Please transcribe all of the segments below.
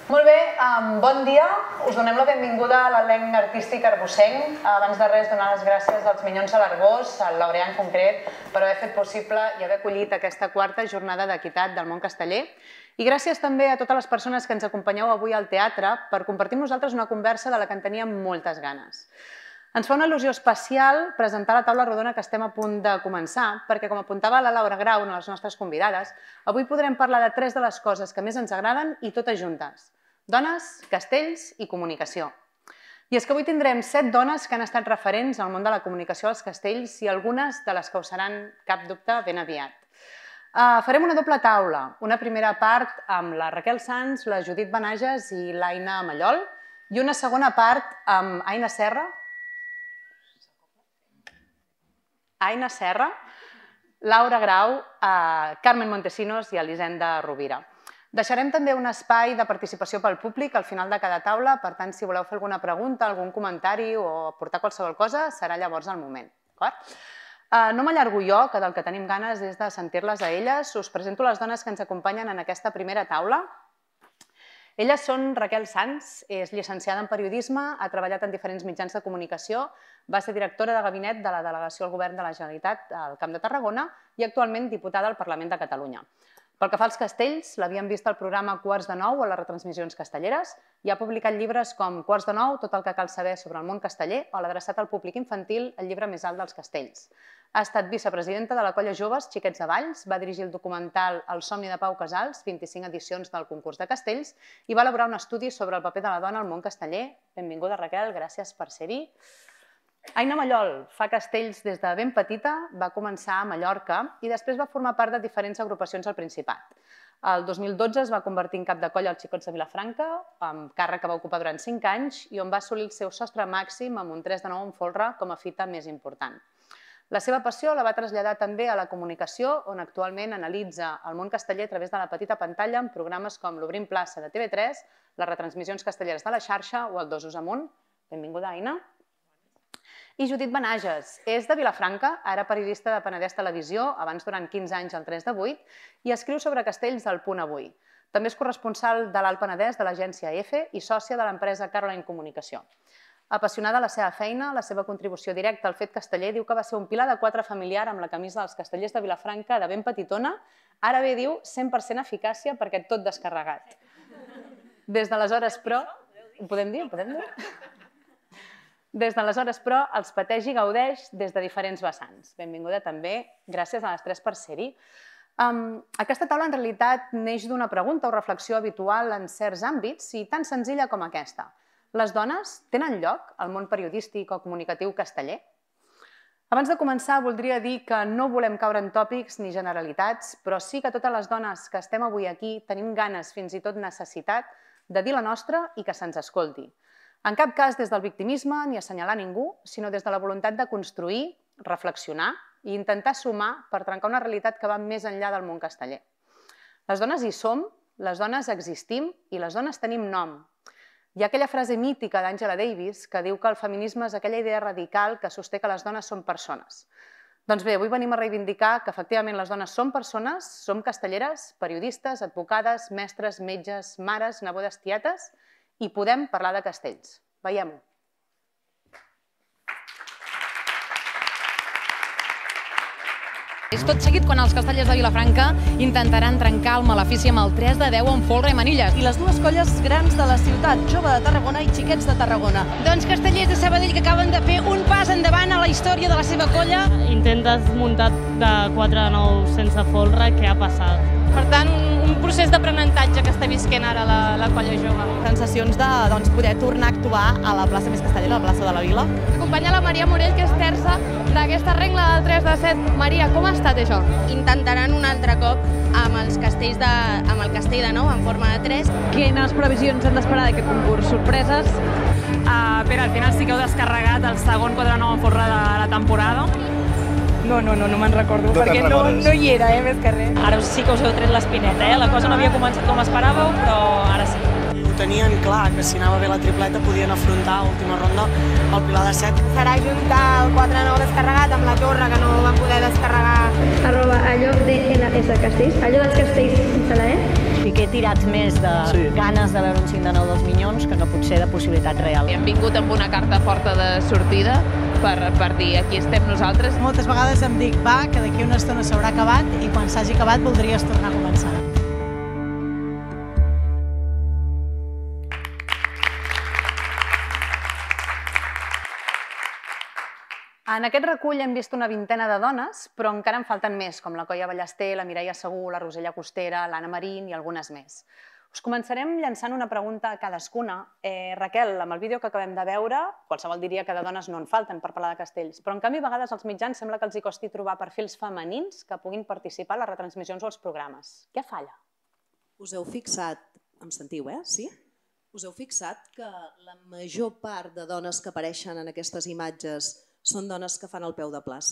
Molt bé, bon dia. Us donem la benvinguda a l'elenc artístic arbossenc. Abans de res, donar les gràcies als Minyons de l'Arboç, al Laureà en concret, per haver fet possible i haver acollit aquesta quarta jornada d'equitat del món casteller. I gràcies també a totes les persones que ens acompanyeu avui al teatre per compartir amb nosaltres una conversa de la que en teníem moltes ganes. Ens fa una il·lusió especial presentar la taula rodona que estem a punt de començar, perquè, com apuntava la Laura Grau, una de les nostres convidades, avui podrem parlar de tres de les coses que més ens agraden i totes juntes: dones, castells i comunicació. I és que avui tindrem 7 dones que han estat referents al món de la comunicació als castells i algunes de les que ho seran, cap dubte, ben aviat. Farem una doble taula, una primera part amb la Raquel Sans, la Judit Benages i l'Aina Mallol, i una segona part amb Aina Serra, Laura Grau, Carmen Montesinos i Elisenda Rovira. Deixarem també un espai de participació pel públic al final de cada taula, per tant, si voleu fer alguna pregunta, algun comentari o aportar qualsevol cosa, serà llavors el moment. No m'allargo jo, que del que tenim ganes és de sentir-les a elles. Us presento les dones que ens acompanyen en aquesta primera taula. Elles són Raquel Sans, és llicenciada en periodisme, ha treballat en diferents mitjans de comunicació, va ser directora de gabinet de la Delegació al Govern de la Generalitat al Camp de Tarragona i actualment diputada al Parlament de Catalunya. Pel que fa als castells, l'havíem vist al programa Quarts de Nou a les retransmissions castelleres i ha publicat llibres com Quarts de Nou, tot el que cal saber sobre el món casteller, o l'adreçat al públic infantil, el llibre més alt dels castells. Ha estat vicepresidenta de la colla Joves Xiquets de Valls, va dirigir el documental El somni de Pau Casals, 25 edicions del concurs de castells, i va elaborar un estudi sobre el paper de la dona al món casteller. Benvinguda, Raquel, gràcies per ser-hi. Aina Mallol fa castells des de ben petita, va començar a Mallorca i després va formar part de diferents agrupacions al Principat. El 2012 es va convertir en cap de colla als Xicots de Vilafranca, amb càrrec que va ocupar durant 5 anys i on va assolir el seu sostre màxim amb un 3 de 9 en folre com a fita més important. La seva passió la va traslladar també a la comunicació, on actualment analitza el món casteller a través de la petita pantalla en programes com l'Obrim Plaça de TV3, les retransmissions castelleres de la xarxa o el 2 Us Amunt. Benvinguda, Aina. I Judit Benages, és de Vilafranca, ara periodista de Penedès Televisió, abans durant 15 anys al 3 de 8, i escriu sobre castells al Punt Avui. També és corresponsal de l'Alt Penedès de l'agència EFE i sòcia de l'empresa Caroline Comunicació. Apassionada de la seva feina, la seva contribució directa al fet casteller, diu que va ser un pilar de 4 familiar amb la camisa dels castellers de Vilafranca de ben petitona, ara bé diu 100% eficàcia perquè tot descarregat. Des d'aleshores, però... Ho podem dir? Ho podem dir? Des d'aleshores, però, els pateix i gaudeix des de diferents vessants. Benvinguda també. Gràcies a les 3 per ser-hi. Aquesta taula, en realitat, neix d'una pregunta o reflexió habitual en certs àmbits i tan senzilla com aquesta. Les dones tenen lloc al món periodístic o comunicatiu casteller? Abans de començar, voldria dir que no volem caure en tòpics ni generalitats, però sí que totes les dones que estem avui aquí tenim ganes, fins i tot necessitat, de dir la nostra i que se'ns escolti. En cap cas des del victimisme ni assenyalar ningú, sinó des de la voluntat de construir, reflexionar i intentar sumar per trencar una realitat que va més enllà del món casteller. Les dones hi som, les dones existim i les dones tenim nom. Hi ha aquella frase mítica d'Angela Davis que diu que el feminisme és aquella idea radical que sosté que les dones són persones. Doncs bé, avui venim a reivindicar que efectivament les dones som persones, som castelleres, periodistes, advocades, mestres, metges, mares, nebodes, tietes, i podem parlar de castells. Veiem-ho. Tot seguit, quan els castellers de Vilafranca intentaran trencar el malefici amb el 3 de 10 en folre i manilles. I les dues colles grans de la ciutat, Jove de Tarragona i Xiquets de Tarragona. Doncs castellers de Sabadell que acaben de fer un pas endavant a la història de la seva colla. Intentes muntar de 4 de 9 sense folre, què ha passat? Per tant, un procés d'aprenentatge que està visquent ara la colla jove. Sensacions de poder tornar a actuar a la plaça més castellera, a la plaça de la Vila. Acompanya la Maria Morell, que és terça d'aquesta regla del 3 de 7. Maria, com ha estat això? Intentaran un altre cop amb el castell de 9 en forma de 3. Quines previsions hem d'esperar d'aquest concurs? Sorpreses? Però al final sí que heu descarregat el segon 4 de 9 en folre de la temporada. No me'n recordo, perquè no hi era, més que res. Ara sí que us heu tret l'espineta, La cosa no havia començat com esperàveu, però ara sí. Ho tenien clar, que si anava bé la tripleta podien afrontar a última ronda el Pilar de 7. Serà juntar el 4-9 descarregat amb la torre, que no van poder descarregar. @allò de LS Castells, allò dels castells sense la E, Piqué tirat més de ganes de veure un 5 de 9 dels Minyons que no potser de possibilitat real. Hem vingut amb una carta forta de sortida per dir aquí estem nosaltres. Moltes vegades em dic, va, que d'aquí una estona s'haurà acabat i quan s'hagi acabat voldries tornar a començar. En aquest recull hem vist una vintena de dones, però encara en falten més, com la Coia Ballester, la Mireia Segú, la Rosella Costera, l'Anna Marín i algunes més. Us començarem llançant una pregunta a cadascuna. Raquel, amb el vídeo que acabem de veure, qualsevol diria que de dones no en falten per parlar de castells, però en canvi a vegades als mitjans sembla que els hi costi trobar perfils femenins que puguin participar a les retransmissions o als programes. Què falla? Us heu fixat, em sentiu, sí? Us heu fixat que la major part de dones que apareixen en aquestes imatges són dones que fan el peu de plaça?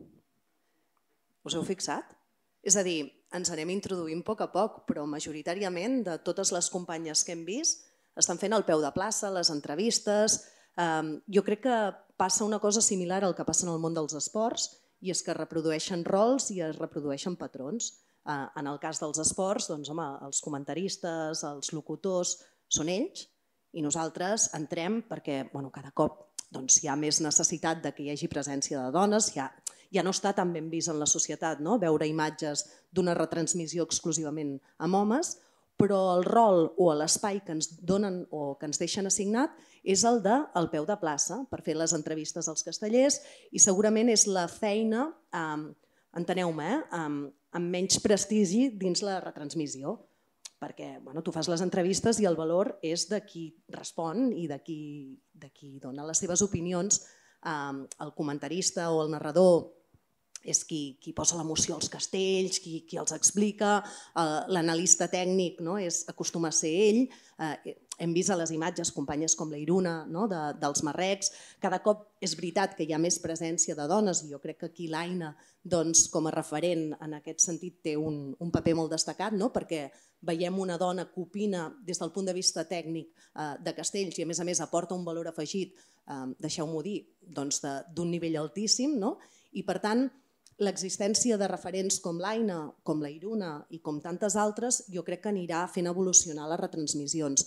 Us heu fixat? És a dir, ens anem introduint a poc, però majoritàriament de totes les companyes que hem vist estan fent el peu de plaça, les entrevistes. Jo crec que passa una cosa similar al que passa en el món dels esports, i és que es reprodueixen rols i es reprodueixen patrons. En el cas dels esports, els comentaristes, els locutors, són ells, i nosaltres entrem perquè cada cop hi ha més necessitat que hi hagi presència de dones, ja no està tan ben vist en la societat veure imatges d'una retransmissió exclusivament amb homes, però el rol o l'espai que ens donen o que ens deixen assignat és el del peu de plaça, per fer les entrevistes als castellers, i segurament és la feina, enteneu-me, amb menys prestigi dins la retransmissió, perquè tu fas les entrevistes i el valor és de qui respon i de qui dona les seves opinions. El comentarista o el narrador és qui posa l'emoció als castells, qui els explica, l'analista tècnic acostuma a ser ell. Hem vist a les imatges companyes com la Iruna dels marrecs. Cada cop és veritat que hi ha més presència de dones i jo crec que aquí l'Aina com a referent en aquest sentit té un paper molt destacat perquè veiem una dona que opina des del punt de vista tècnic de castells i a més aporta un valor afegit, deixeu-m'ho dir, d'un nivell altíssim i per tant l'existència de referents com l'Aina, com la Iruna i com tantes altres jo crec que anirà fent evolucionar les retransmissions.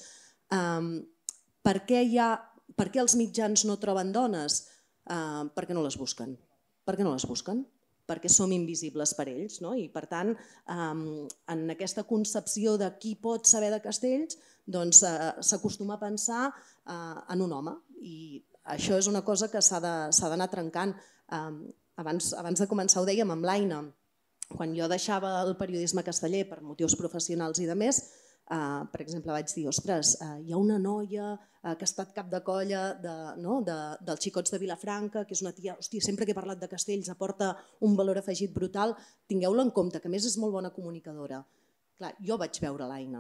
Per què els mitjans no troben dones? Perquè no les busquen. Per què no les busquen? Perquè som invisibles per ells i per tant en aquesta concepció de qui pot saber de castells s'acostuma a pensar en un home i això és una cosa que s'ha d'anar trencant. Abans de començar ho dèiem amb l'Aina, quan jo deixava el periodisme casteller per motius professionals i de més, per exemple vaig dir, ostres, hi ha una noia que ha estat cap de colla dels Xicots de Vilafranca, que és una tia, sempre que he parlat de castells aporta un valor afegit brutal, tingueu-la en compte, que a més és molt bona comunicadora. Clar, jo vaig veure l'Aina.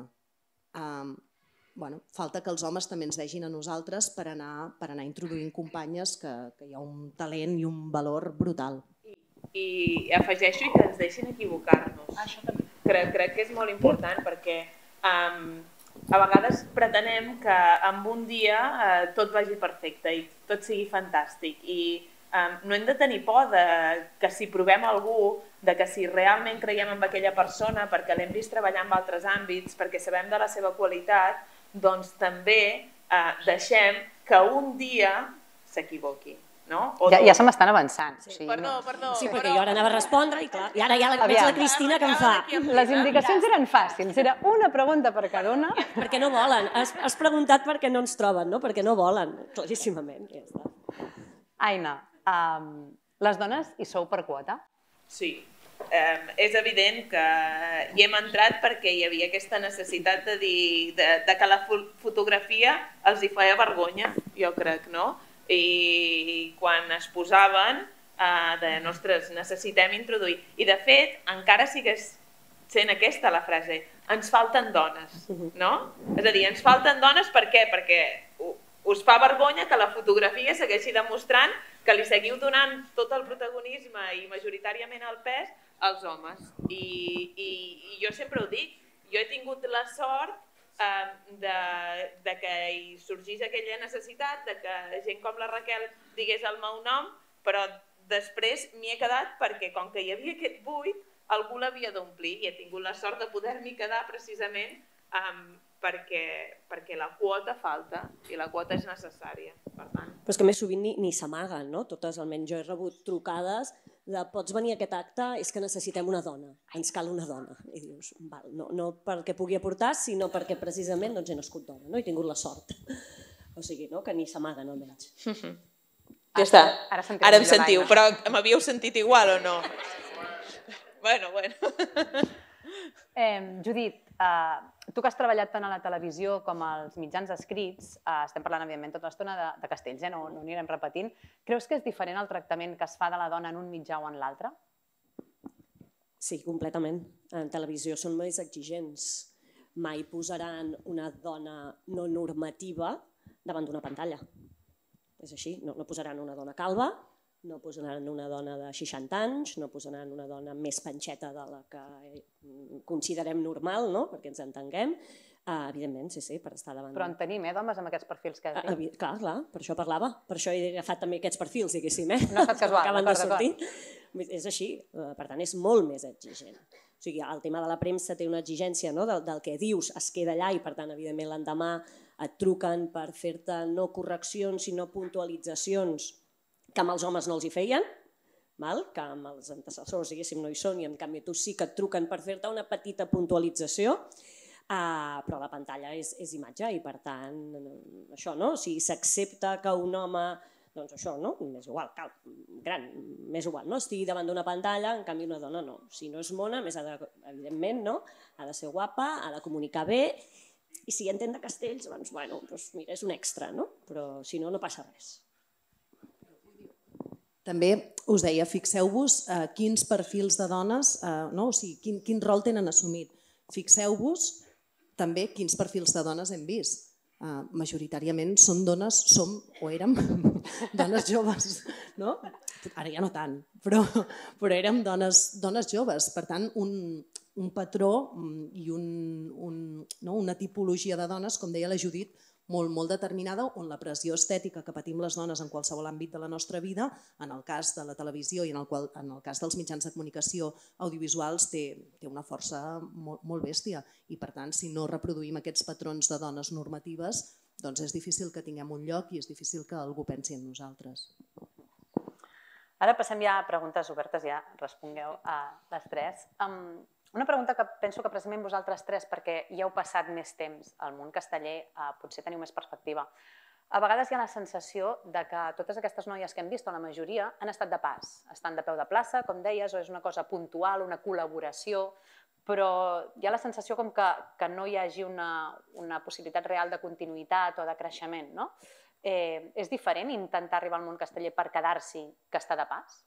Falta que els homes també ens vegin a nosaltres per anar introduint companyes que hi ha un talent i un valor brutal. I afegeixo i que ens deixin equivocar-nos. Això també. Crec que és molt important perquè a vegades pretenem que en un dia tot vagi perfecte i tot sigui fantàstic i no hem de tenir por que si provem algú, que si realment creiem en aquella persona perquè l'hem vist treballar en altres àmbits, perquè sabem de la seva qualitat, doncs també deixem que un dia s'equivoqui. Ja se m'estan avançant. Perdó. Sí, perquè jo ara anava a respondre i clar, i ara ja veig la Cristina que em fa. Les indicacions eren fàcils, era una pregunta per cada una. Perquè no volen, has preguntat perquè no ens troben, no? Perquè no volen, claríssimament. Aina, les dones hi sou per quota? Sí, és evident que hi hem entrat perquè hi havia aquesta necessitat de dir que la fotografia els hi feia vergonya, jo crec, no? I quan es posaven ostres, necessitem introduir. I de fet, encara sigués sent aquesta la frase, ens falten dones, no? És a dir, ens falten dones per què? Perquè us fa vergonya que la fotografia segueixi demostrant que li seguiu donant tot el protagonisme i majoritàriament el pes als homes. I jo sempre ho dic, jo he tingut la sort que hi sorgís aquella necessitat de que gent com la Raquel digués el meu nom, però després m'hi he quedat perquè com que hi havia aquest buit, algú l'havia d'omplir i he tingut la sort de poder-m'hi quedar precisament perquè la quota falta i la quota és necessària. Però és que més sovint ni s'amaguen, no? Totes, almenys jo he rebut trucades de pots venir a aquest acte, és que necessitem una dona, ens cal una dona. I dius, val, no perquè pugui aportar, sinó perquè precisament he nascut dona, no? He tingut la sort. O sigui, que ni s'amaguen almenys. Ja està, ara em sentiu, però m'havíeu sentit igual o no? Bueno. Judit, tu que has treballat tant a la televisió com als mitjans escrits, estem parlant evidentment tota l'estona de castells, no anirem repetint. Creus que és diferent el tractament que es fa de la dona en un mitjà o en l'altre? Sí, completament. En televisió són més exigents. Mai posaran una dona no normativa davant d'una pantalla. És així, no posaran una dona calva, no posaran una dona de 60 anys, no posaran una dona més panxeta de la que considerem normal, perquè ens entenguem. Evidentment, sí, per estar davant. Però en tenim, d'homes amb aquests perfils que has dit. Clar, per això parlava. Per això he agafat també aquests perfils, diguéssim. No ha estat casual, acaben de sortir. És així, per tant, és molt més exigent. O sigui, el tema de la premsa té una exigència del que dius, es queda allà i, per tant, evidentment, l'endemà et truquen per fer-te no correccions, sinó puntualitzacions que amb els homes no els hi feien, que amb els antecessors, diguéssim, no hi són, i en canvi tu sí que et truquen per fer-te una petita puntualització, però la pantalla és imatge i, per tant, això, si s'accepta que un home, doncs això, més igual, gran, més igual, estigui davant d'una pantalla, en canvi una dona no. Si no és mona, evidentment, ha de ser guapa, ha de comunicar bé, i si entén de castells, doncs, mira, és un extra, però si no, no passa res. També us deia, fixeu-vos quins perfils de dones, o sigui, quin rol tenen assumit. Fixeu-vos també quins perfils de dones hem vist. Majoritàriament som o érem dones joves, no? Ara ja no tant, però érem dones joves. Per tant, un patró i una tipologia de dones, com deia la Judit, molt determinada, on la pressió estètica que patim les dones en qualsevol àmbit de la nostra vida, en el cas de la televisió i en el cas dels mitjans de comunicació audiovisuals, té una força molt bèstia. I per tant, si no reproduïm aquests patrons de dones normatives, doncs és difícil que tinguem un lloc i és difícil que algú pensi en nosaltres. Ara passem ja a preguntes obertes, ja respongueu a les tres. Una pregunta que penso que precisament vosaltres tres, perquè ja heu passat més temps al món casteller, potser teniu més perspectiva. A vegades hi ha la sensació que totes aquestes noies que hem vist, o la majoria, han estat de pas. Estan de peu de plaça, com deies, o és una cosa puntual, una col·laboració, però hi ha la sensació com que no hi hagi una possibilitat real de continuïtat o de creixement, no? És diferent intentar arribar al món casteller per quedar-s'hi que estar de pas?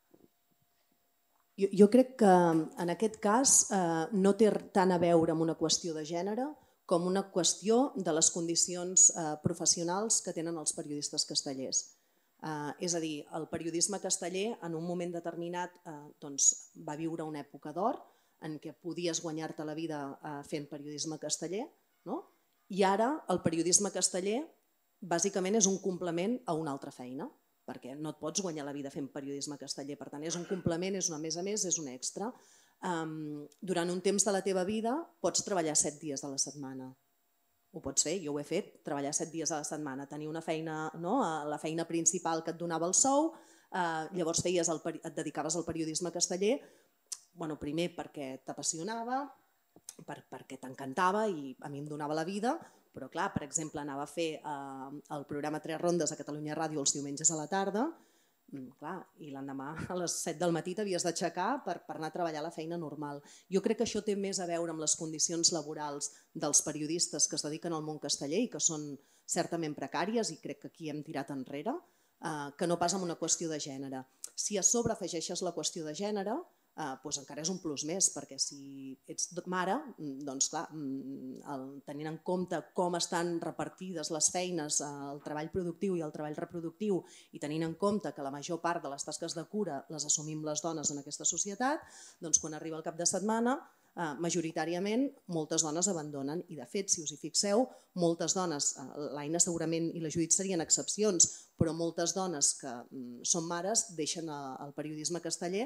Jo crec que en aquest cas no té tant a veure amb una qüestió de gènere com una qüestió de les condicions professionals que tenen els periodistes castellers. És a dir, el periodisme casteller en un moment determinat va viure una època d'or en què podies guanyar-te la vida fent periodisme casteller, i ara el periodisme casteller bàsicament és un complement a una altra feina, perquè no et pots guanyar la vida fent periodisme casteller, per tant és un complement, és una més a més, és un extra. Durant un temps de la teva vida pots treballar 7 dies a la setmana. Ho pots fer, jo ho he fet, treballar 7 dies a la setmana, tenir una feina, la feina principal que et donava el sou, llavors et dedicaves al periodisme casteller, primer perquè t'apassionava, perquè t'encantava i a mi em donava la vida, però clar, per exemple, anava a fer el programa 3 rondes a Catalunya Ràdio els diumenges a la tarda, i l'endemà a les 7 del matí t'havies d'aixecar per anar a treballar la feina normal. Jo crec que això té més a veure amb les condicions laborals dels periodistes que es dediquen al món casteller i que són certament precàries, i crec que aquí hem tirat enrere, que no pas amb una qüestió de gènere. Si a sobre afegeixes la qüestió de gènere, doncs encara és un plus més, perquè si ets mare, doncs clar, tenint en compte com estan repartides les feines, el treball productiu i el treball reproductiu, i tenint en compte que la major part de les tasques de cura les assumim les dones en aquesta societat, doncs quan arriba el cap de setmana, majoritàriament moltes dones abandonen, i de fet, si us hi fixeu, moltes dones, l'Aina segurament i la Judit serien excepcions, però moltes dones que són mares deixen el periodisme casteller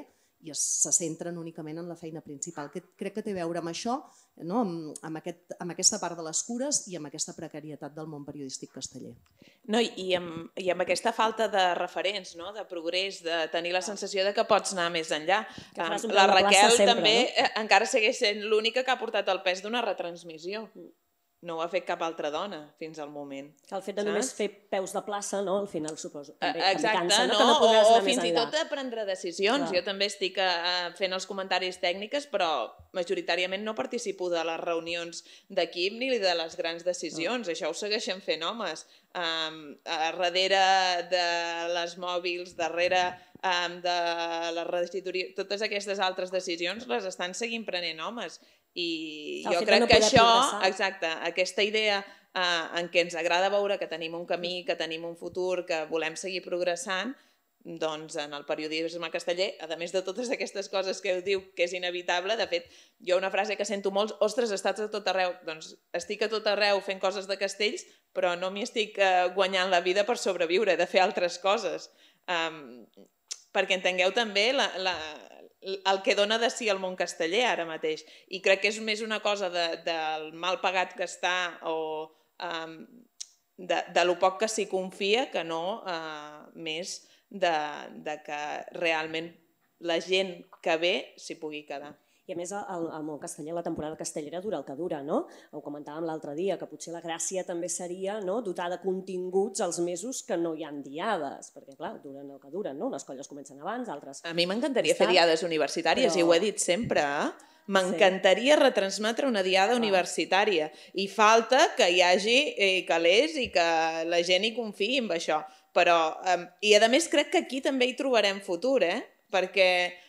i se centren únicament en la feina principal. Crec que té a veure amb això, amb aquesta part de les cures i amb aquesta precarietat del món periodístic casteller. I amb aquesta falta de referents, de progrés, de tenir la sensació de que pots anar més enllà. La Raquel també encara segueix sent l'única que ha portat el pes d'una retransmissió. No ho ha fet cap altra dona fins al moment. Que el fet de només fer peus de plaça, al final suposo. Exacte, o fins i tot de prendre decisions. Jo també estic fent els comentaris tècnics, però majoritàriament no participo de les reunions d'equip ni de les grans decisions. Això ho segueixen fent homes. Darrere de les mòbils, darrere de la regidoria, totes aquestes altres decisions les estan seguint prenent homes. I jo crec que això, exacte, aquesta idea en què ens agrada veure que tenim un camí, que tenim un futur, que volem seguir progressant, doncs en el periodisme casteller, a més de totes aquestes coses que diu que és inevitable, de fet, jo una frase que sento molt, ostres, estàs a tot arreu, doncs estic a tot arreu fent coses de castells, però no m'hi estic guanyant la vida per sobreviure, he de fer altres coses. Perquè entengueu també el que dona de si el món casteller ara mateix. I crec que és més una cosa del mal pagat que està o de lo poc que s'hi confia que no més de que realment la gent que ve s'hi pugui quedar. I a més el món casteller, la temporada castellera dura el que dura, no? Ho comentàvem l'altre dia, que potser la gràcia també seria dotar de continguts els mesos que no hi ha diades, perquè clar, duren el que duren, no? Unes colles comencen abans, altres... A mi m'encantaria fer diades universitàries, i ho he dit sempre, m'encantaria retransmetre una diada universitària, i falta que hi hagi calés i que la gent hi confiï en això. I a més crec que aquí també hi trobarem futur, perquè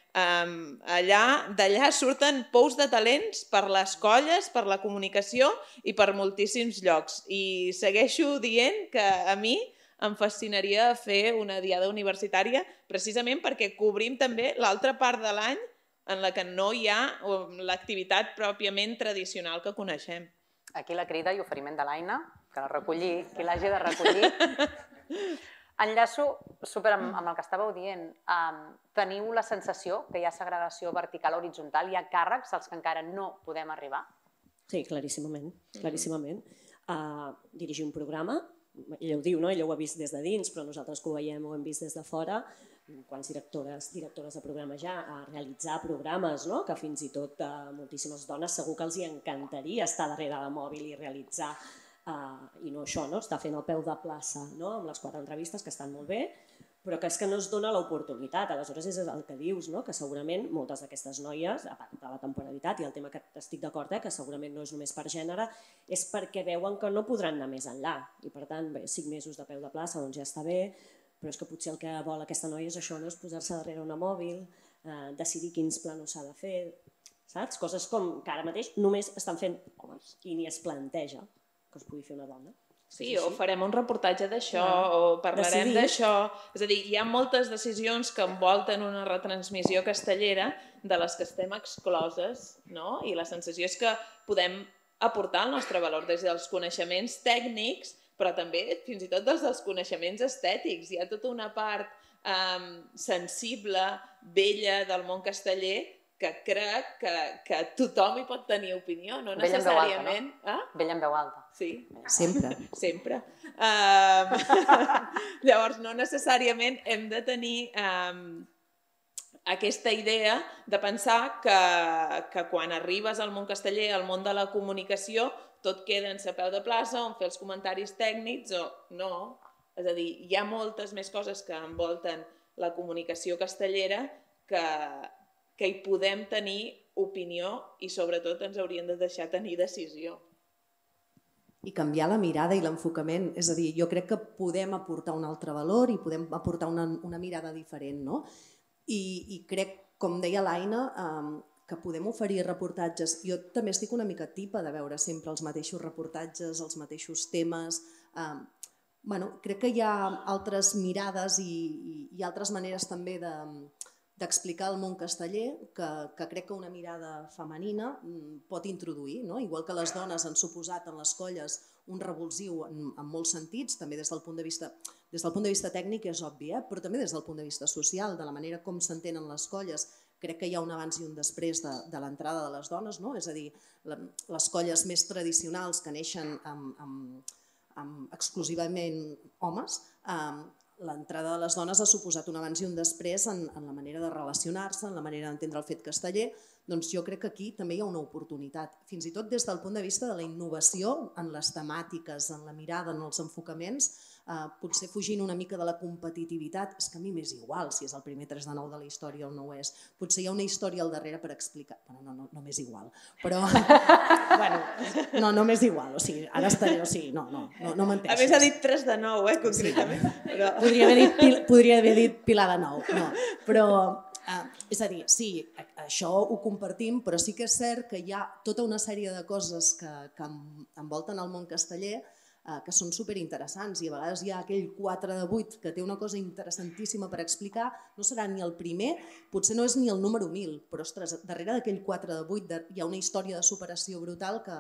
d'allà surten pous de talents per les colles, per la comunicació i per moltíssims llocs. I segueixo dient que a mi em fascinaria fer una diada universitària precisament perquè cobrim també l'altra part de l'any en la que no hi ha l'activitat pròpiament tradicional que coneixem. Aquí la crida i oferiment de l'Aina, que la recolli, qui l'hagi de recollir. Enllaço super amb el que estàveu dient. Teniu la sensació que hi ha segregació vertical o horitzontal? Hi ha càrrecs als que encara no podem arribar? Sí, claríssimament. Dirigir un programa, ella ho diu, ella ho ha vist des de dins, però nosaltres que ho veiem ho hem vist des de fora, quants directores de programa ja, a realitzar programes, que fins i tot moltíssimes dones segur que els encantaria estar darrere del mòbil i realitzar i no això, està fent el peu de plaça amb les 4 entrevistes, que estan molt bé, però que és que no es dona l'oportunitat. Aleshores és el que dius, que segurament moltes d'aquestes noies, a part de la temporalitat i el tema que estic d'acord, que segurament no és només per gènere, és perquè veuen que no podran anar més enllà. I per tant, 5 mesos de peu de plaça doncs ja està bé, però és que potser el que vol aquesta noia és això, és posar-se darrere un mòbil, decidir quins planos s'ha de fer, saps? Coses com que ara mateix només estan fent homes i ni es planteja que es pugui fer una dona. Sí, o farem un reportatge d'això, o parlarem d'això. És a dir, hi ha moltes decisions que envolten una retransmissió castellera de les que estem excloses, i la sensació és que podem aportar el nostre valor des dels coneixements tècnics, però també fins i tot dels coneixements estètics. Hi ha tota una part sensible, bella del món casteller, que crec que tothom hi pot tenir opinió, no necessàriament... Bella en veu alta. Sí. Sempre. Sempre. Llavors, no necessàriament hem de tenir aquesta idea de pensar que quan arribes al món casteller, al món de la comunicació, tot queda en sa peu de plaça, on fer els comentaris tècnics o no. És a dir, hi ha moltes més coses que envolten la comunicació castellera que hi podem tenir opinió i sobretot ens haurien de deixar tenir decisió. I canviar la mirada i l'enfocament. És a dir, jo crec que podem aportar un altre valor i podem aportar una mirada diferent. I crec, com deia l'Aina, que podem oferir reportatges. Jo també estic una mica tipa de veure sempre els mateixos reportatges, els mateixos temes. Crec que hi ha altres mirades i altres maneres també d'explicar el món casteller que crec que una mirada femenina pot introduir. Igual que les dones han suposat en les colles un revulsiu en molts sentits, també des del punt de vista tècnic és obvi, però també des del punt de vista social, de la manera com s'entenen les colles. crec que hi ha un abans i un després de l'entrada de les dones, és a dir, les colles més tradicionals que neixen exclusivament homes, l'entrada de les dones ha suposat un abans i un després en la manera de relacionar-se, en la manera d'entendre el fet casteller. Doncs jo crec que aquí també hi ha una oportunitat, fins i tot des del punt de vista de la innovació en les temàtiques, en la mirada, en els enfocaments, potser fugint una mica de la competitivitat. És que a mi m'és igual si és el primer 3 de 9 de la història o no ho és. Potser hi ha una història al darrere per explicar. Bueno, no m'és igual, però... No m'és igual, o sigui, ara estaré... O sigui, no m'enteixis. A més ha dit 3 de 9, concretament. Podria haver dit Pilar de 9, no. Però, és a dir, sí, això ho compartim, però sí que és cert que hi ha tota una sèrie de coses que envolten el món casteller que són superinteressants i a vegades hi ha aquell 4 de 8 que té una cosa interessantíssima per explicar, no serà ni el primer, potser no és ni el número 1000, però ostres, darrere d'aquell 4 de 8 hi ha una història de superació brutal que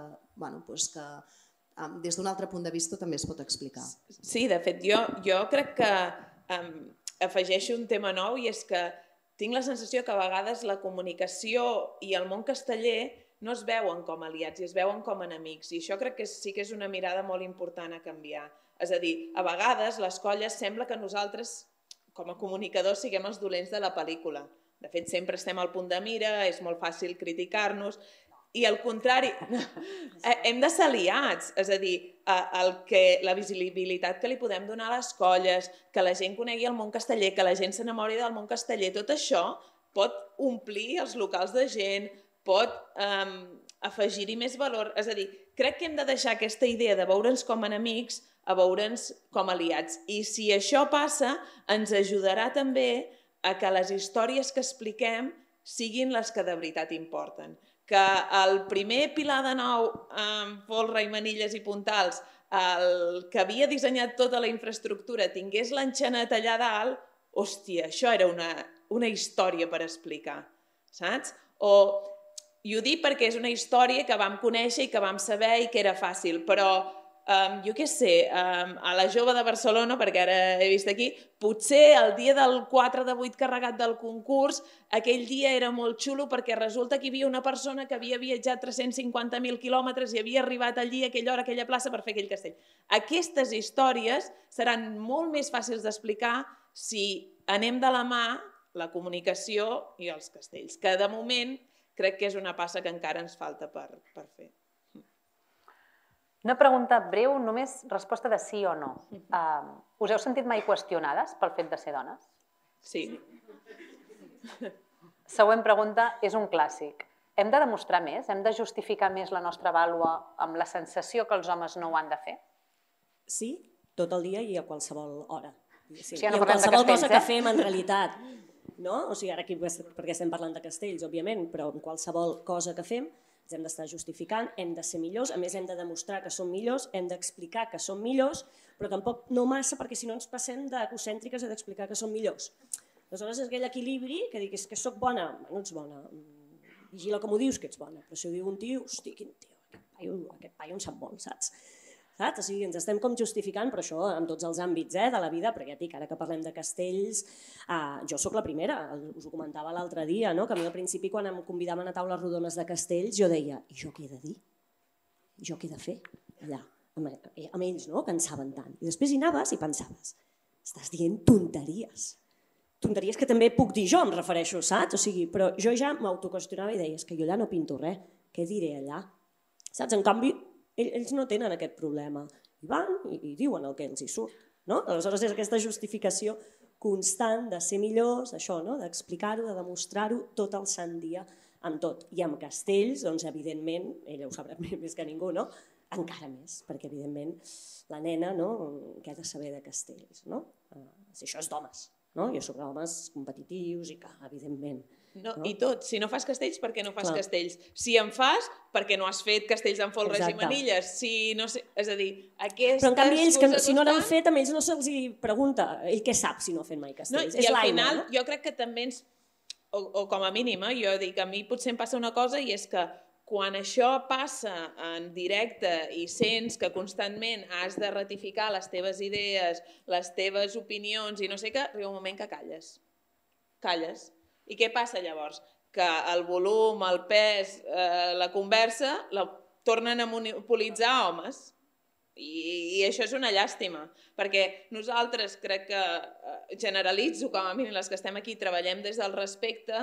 des d'un altre punt de vista també es pot explicar. Sí, de fet, jo crec que afegeixo un tema nou i és que tinc la sensació que a vegades la comunicació i el món casteller no es veuen com aliats i es veuen com enemics. I això crec que sí que és una mirada molt important a canviar. És a dir, a vegades les colles sembla que nosaltres, com a comunicadors, siguem els dolents de la pel·lícula. De fet, sempre estem al punt de mira, és molt fàcil criticar-nos. I al contrari, hem de ser aliats. És a dir, la visibilitat que li podem donar a les colles, que la gent conegui el món casteller, que la gent s'enamori del món casteller, tot això pot omplir els locals de gent, pot afegir-hi més valor. És a dir, crec que hem de deixar aquesta idea de veure'ns com enemics a veure'ns com aliats. I si això passa, ens ajudarà també a que les històries que expliquem siguin les que de veritat importen. Que el primer pilar de nou amb folre i manilles i puntals, el que havia dissenyat tota la infraestructura, tingués l'enxanet allà dalt, hòstia, això era una història per explicar, saps? I ho dic perquè és una història que vam conèixer i que vam saber i que era fàcil, però jo què sé, a la Jove de Barcelona, perquè ara he vist aquí, potser el dia del 4 de 8 carregat del concurs, aquell dia era molt xulo perquè resulta que hi havia una persona que havia viatjat 350.000 quilòmetres i havia arribat allí a aquella hora, a aquella plaça per fer aquell castell. Aquestes històries seran molt més fàcils d'explicar si anem de la mà la comunicació i els castells, que de moment crec que és una passa que encara ens falta per fer. Una pregunta breu, només resposta de sí o no. Us heu sentit mai qüestionades pel fet de ser dones? Sí. Següent pregunta, és un clàssic. Hem de demostrar més? Hem de justificar més la nostra vàlua amb la sensació que els homes no ho han de fer? Sí, tot el dia i a qualsevol hora. I en qualsevol cosa que fem en realitat. O sigui, ara aquí perquè estem parlant de castells, òbviament, però en qualsevol cosa que fem ens hem d'estar justificant, hem de ser millors, a més hem de demostrar que som millors, hem d'explicar que som millors, però tampoc no massa perquè si no ens passem d'egocèntriques a d'explicar que som millors. Aleshores és aquell equilibri que dic, és que soc bona, no ets bona, vigila com ho dius que ets bona, però si ho diu un tio, hosti, quin tio, aquest paio en sap molt, saps? O sigui, ens estem com justificant, però això en tots els àmbits de la vida, perquè ja et dic, ara que parlem de castells, jo sóc la primera, us ho comentava l'altre dia, que a mi al principi quan em convidaven a taules rodones de castells jo deia, i jo què he de dir? I jo què he de fer allà? Amb ells, que en saben tant. I després hi anaves i pensaves, estàs dient tonteries. Tonteries que també puc dir jo, em refereixo, saps? O sigui, però jo ja m'autoqüestionava i deia, és que jo allà no pinto res, què diré allà? Saps? En canvi, ells no tenen aquest problema. I van i diuen el que els hi surt. Aleshores és aquesta justificació constant de ser millors, això, d'explicar-ho, de demostrar-ho tot el sant dia amb tot. I amb castells, doncs, evidentment, ella ho sabrà més que ningú, encara més, perquè, evidentment, la nena, què ha de saber de castells? Si això és d'homes. Jo soc d'homes competitius i que, evidentment... I tot, si no fas castells, per què no fas castells? Si en fas, per què no has fet castells amb folres i manilles? És a dir, aquestes... Però en canvi ells, si no l'han fet, a ells no se'ls pregunta ell què sap si no ha fet mai castells. I al final jo crec que també ens, o com a mínim, jo dic, a mi potser em passa una cosa i és que quan això passa en directe i sents que constantment has de ratificar les teves idees, les teves opinions i no sé què, arriba un moment que calles. Calles. I què passa llavors? que el volum, el pes, la conversa, la tornen a monopolitzar homes. I això és una llàstima, perquè nosaltres crec que, generalitzo, com a mínim les que estem aquí, treballem des del respecte,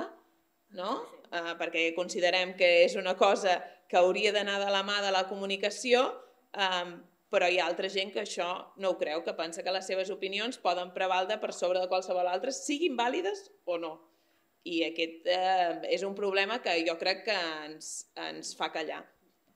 perquè considerem que és una cosa que hauria d'anar de la mà de la comunicació, però hi ha altra gent que això no ho creu, que pensa que les seves opinions poden prevaldre per sobre de qualsevol altra, siguin vàlides o no. I aquest és un problema que jo crec que ens fa callar.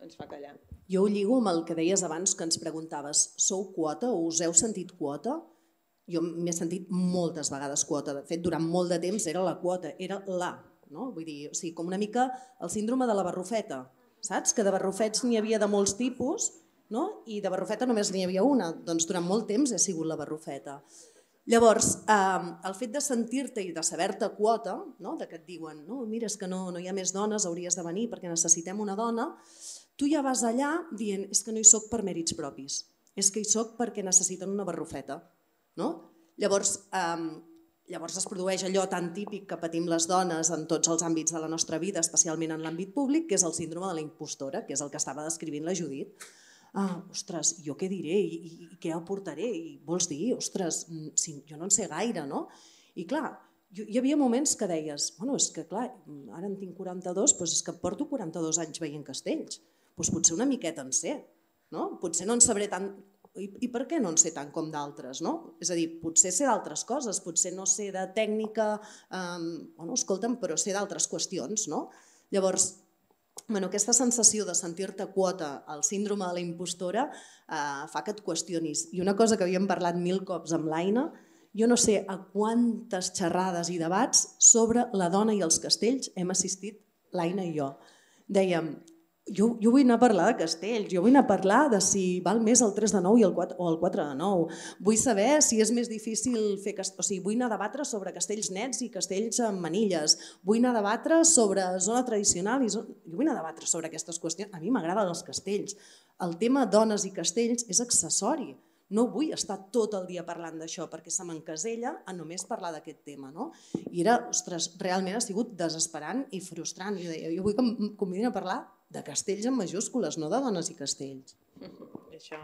Jo ho lligo amb el que deies abans, que ens preguntaves, sou quota o us heu sentit quota? Jo m'he sentit moltes vegades quota. De fet, durant molt de temps era la quota, era la. Vull dir, com una mica el síndrome de la barrufeta. Saps? Que de barrufets n'hi havia de molts tipus i de barrufeta només n'hi havia una. Doncs durant molt temps he sigut la barrufeta. Llavors, el fet de sentir-te i de saber-te quota, que et diuen mira, és que no hi ha més dones, hauries de venir perquè necessitem una dona, tu ja vas allà dient és que no hi soc per mèrits propis, és que hi soc perquè necessiten una barrufeta. Llavors es produeix allò tan típic que patim les dones en tots els àmbits de la nostra vida, especialment en l'àmbit públic, que és el síndrome de la impostora, que és el que estava descrivint la Judit. Ostres, jo què diré i què aportaré? I vols dir, ostres, jo no en sé gaire, no? I clar, hi havia moments que deies, és que clar, ara en tinc 42, doncs és que porto 42 anys veient castells, doncs potser una miqueta en sé, potser no en sabré tant, i per què no en sé tant com d'altres? És a dir, potser sé d'altres coses, potser no sé de tècnica, escolta'm, però sé d'altres qüestions, no? Llavors, aquesta sensació de sentir-te quota, el síndrome de la impostora, fa que et qüestionis. I una cosa que havíem parlat 1000 cops amb l'Aina, jo no sé a quantes xerrades i debats sobre la dona i els castells hem assistit l'Aina i jo. Dèiem, jo vull anar a parlar de castells, jo vull anar a parlar de si val més el 3 de 9 o el 4 de 9. Vull saber si és més difícil fer castells, o sigui, vull anar a debatre sobre castells nets i castells amb manilles. Vull anar a debatre sobre zona tradicional jo vull anar a debatre sobre aquestes qüestions. A mi m'agraden els castells. El tema dones i castells és accessori. No vull estar tot el dia parlant d'això perquè se m'encasella a només parlar d'aquest tema. I era, ostres, realment ha sigut desesperant i frustrant. Jo vull que em convidin a parlar de castells en majúscules, no de dones i castells. Això...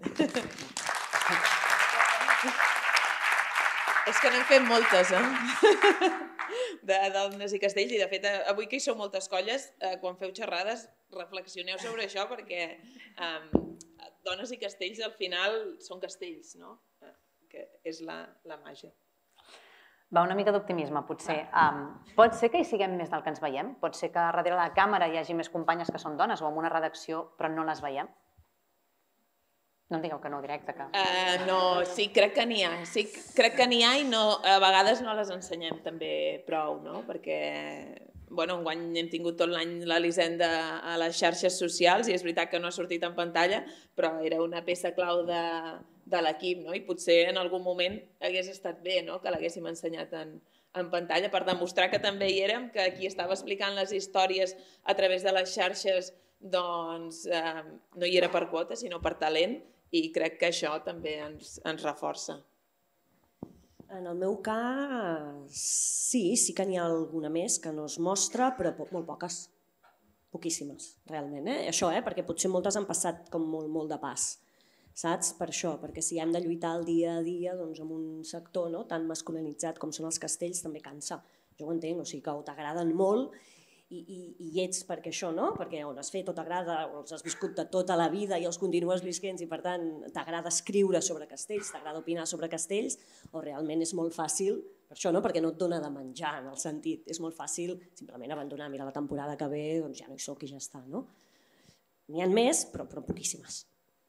És que n'hem fet moltes, de dones i castells, i de fet avui que hi sou moltes colles, quan feu xerrades reflexioneu sobre això perquè dones i castells al final són castells, que és la màgia. Va, una mica d'optimisme, potser. Pot ser que hi siguem més del que ens veiem? Pot ser que darrere la càmera hi hagi més companyes que són dones o en una redacció però no les veiem? No em digueu que no, directe. No, sí, crec que n'hi ha. Sí, crec que n'hi ha i a vegades no les ensenyem també prou, perquè enguany hem tingut tot l'any l'Elisenda a les xarxes socials i és veritat que no ha sortit en pantalla, però era una peça clau de l'equip i potser en algun moment hagués estat bé que l'haguéssim ensenyat en pantalla per demostrar que també hi érem, que qui estava explicant les històries a través de les xarxes doncs no hi era per quota sinó per talent i crec que això també ens reforça. En el meu cas, sí que n'hi ha alguna més que no es mostra, però molt poques, poquíssimes, realment. Això, perquè potser moltes han passat com molt de pas, saps? Per això, perquè si hem de lluitar el dia a dia en un sector tan masculinitzat com són els castells, també cansa. Jo ho entenc, o sigui que o t'agraden molt i ets perquè això, perquè on has fet o t'agrada, o els has viscut de tota la vida i els continues visquent i per tant t'agrada escriure sobre castells, t'agrada opinar sobre castells, o realment és molt fàcil, per això, perquè no et dona de menjar en el sentit, és molt fàcil simplement abandonar, mira la temporada que ve, doncs ja no hi soc i ja està. N'hi ha més, però poquíssimes.